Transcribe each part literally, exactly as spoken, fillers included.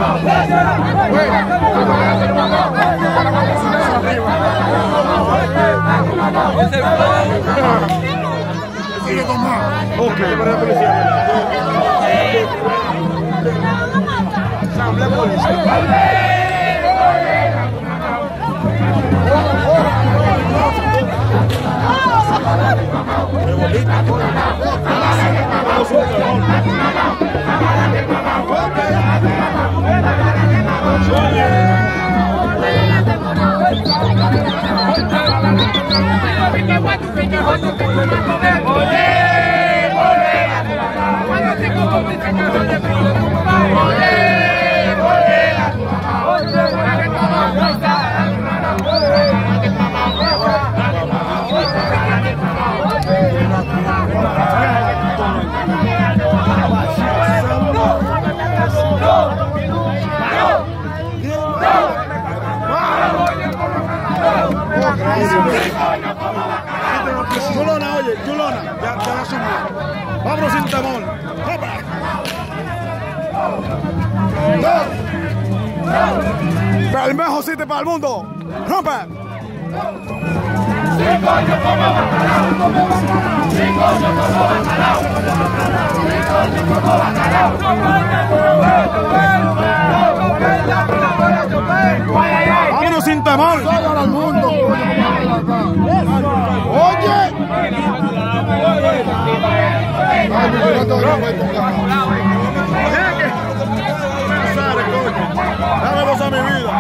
Ok, para la policía. Asamblea Chulona, oye, Chulona, ya, ya la asumió. Vámonos sin temor. El mejor sitio para el mundo. ¡Rompe! Vámonos sin temor. Al mundo. Oye. Dame voz a mi vida.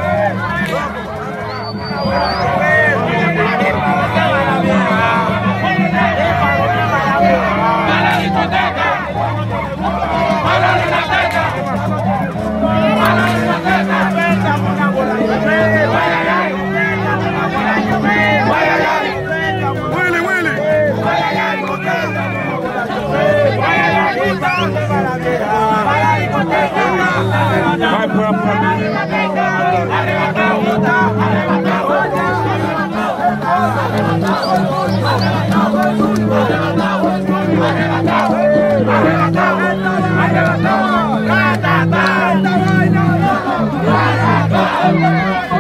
Willy, Willy. Arrebatado,